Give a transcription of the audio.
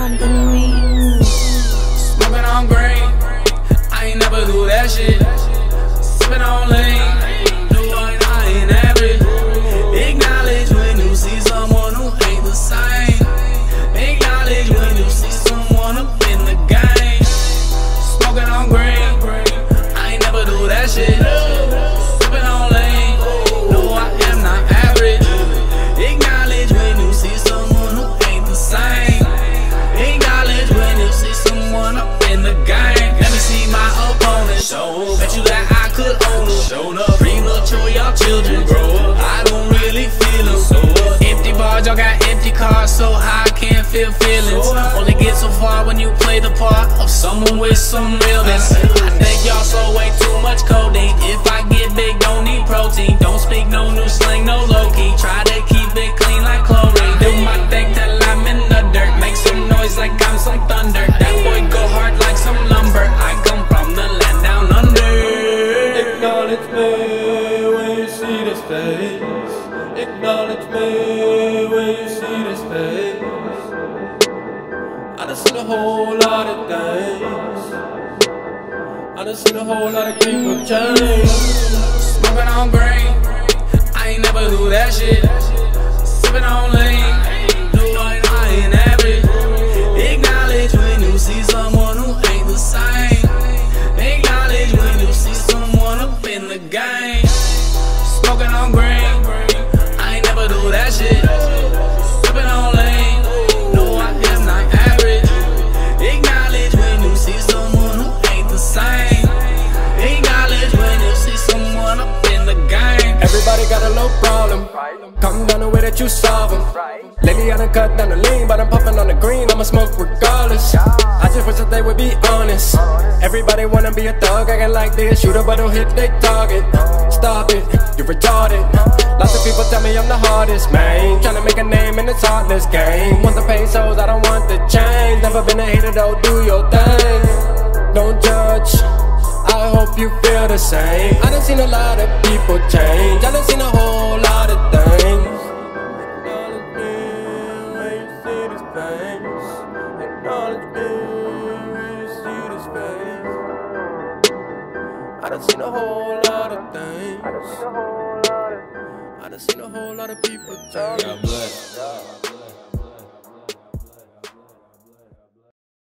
on the mix. Smoking on green, I ain't never do that shit. Sipping on lean, I ain't average. Acknowledge when you see someone who ain't the same. Acknowledge when you see someone up in the game. Smoking on green, I ain't never do that shit. Sipping on lean, no, I am not average. Acknowledge when you see someone who ain't the same. Acknowledge when you see someone up in the game. Let me see my opponent. Show bet you that I could own them. Show up premature, y'all children grow up. I don't really feel them. So empty bars, y'all got empty cars, so high I can't feel feelings. Only get so far when you play the part of someone with some realness. I think y'all so way too much codeine. If I get big, don't need protein. Don't speak no new slang, no low key. Try to keep it clean like chlorine. Do my thing till I'm in the dirt. Make some noise like I'm some thunder. That boy go hard like some lumber. I come from the land down under. Acknowledge me when you see this face. Acknowledge me when you see this face. I done seen a whole lot of things. I done seen a whole lot of people change. Smoking on green, I ain't never do that shit. Sipping on lean, I ain't average. Acknowledge when you see someone who ain't the same. Acknowledge when you see someone up in the game. Smoking on green, I ain't never do that shit. Sipping on lean, no, I am not average. Acknowledge when you see someone who ain't the same. Acknowledge when you see someone up in the game. Everybody got a low problem. Come down the way that you solve them. Lately I done cut down the lean, but I'm puffing on the green, I'ma smoke regardless. I just wish that they would be honest. Everybody wanna be a thug, acting like they a shooter, but don't hit their target. Stop it, you're retarded. Lots of people tell me I'm the hardest, man. Tryna make a name in this heartless game. Want the pesos, I don't want the change. Never been a hater though, do your thing. Don't judge, I hope you feel the same. I done seen a lot of people change. I done seen a whole lot of things. Acknowledge me when you see this face. Acknowledge me when you see this face. I done seen a whole lot of things. I done seen a whole lot of people change. God bless.